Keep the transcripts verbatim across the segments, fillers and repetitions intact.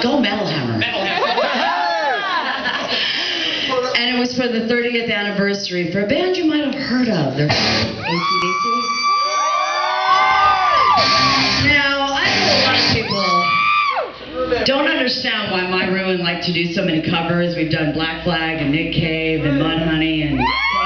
Go Metal Hammer. Metal Hammer. And it was for the thirtieth anniversary for a band you might have heard of. They're A C D C. Now, I know a lot of people don't understand why my room like to do so many covers. We've done Black Flag and Nick Cave and Mudhoney and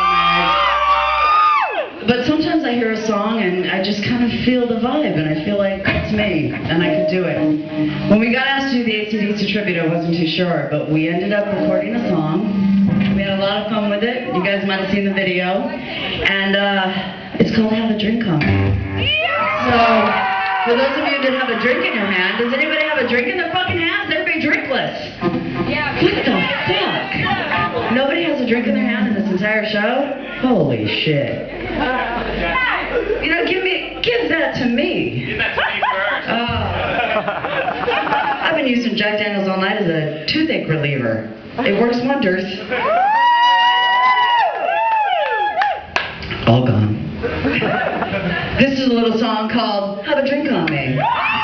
but sometimes I hear a song and I just kind of feel the vibe and I feel like it's me and I could do it. When we got asked to do the A C D C tribute, I wasn't too sure, but we ended up recording a song. We had a lot of fun with it. You guys might have seen the video. And uh, it's called Have a Drink On Me. So, for those of you that have a drink in your hand, does anybody have a drink in their fucking hands? Everybody drinkless. Yeah. What the fuck? Nobody has a drink in their hand in this entire show? Holy shit. You know, give me, give that to me. Give that to me first. Uh, I've been using Jack Daniels all night as a toothache reliever. It works wonders. All gone. This is a little song called Have a Drink On Me.